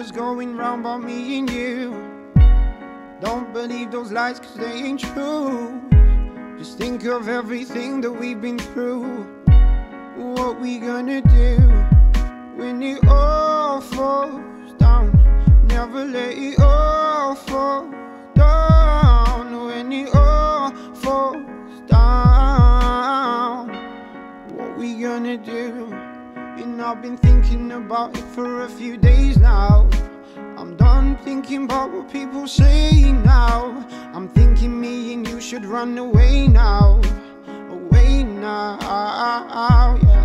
rumors going round about me and you. Don't believe those lies, cause they ain't true. Just think of everything that we've been through. What we gonna do when it all falls down? Never let it all fall down. When it all falls down, what we gonna do? And I've been thinking about it for a few days now. I'm done thinking about what people say now. I'm thinking me and you should run away now. Away now, yeah.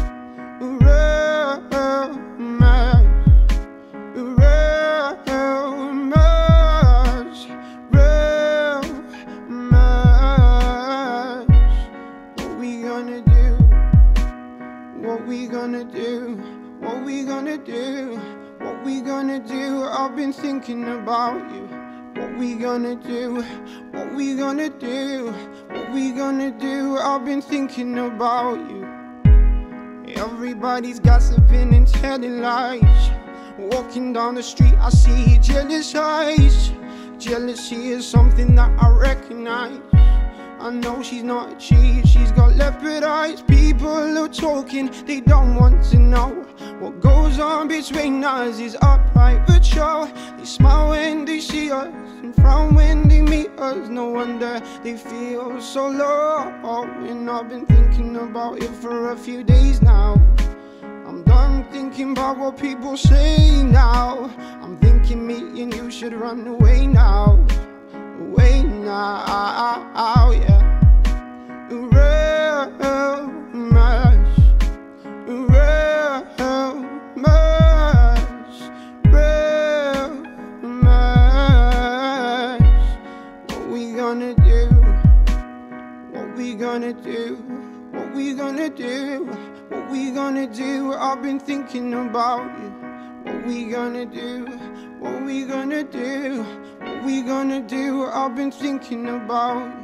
What we gonna do? What we gonna do? What we gonna do? I've been thinking about you. What we gonna do? What we gonna do? What we gonna do? I've been thinking about you. Everybody's gossiping and telling lies. Walking down the street, I see jealous eyes. Jealousy is something that I recognize. I know she's not a cheat, she's got leopard eyes. People are talking, they don't want to know. What goes on between us is a private show. They smile when they see us and frown when they meet us. No wonder they feel so low. And I've been thinking about it for a few days now. I'm done thinking about what people say now. I'm thinking me and you should run away now. Away now, yeah. What we gonna do? What we gonna do? What we gonna do? What we gonna do? I've been thinking about you. What we gonna do? What we gonna do? What we gonna do? I've been thinking about you.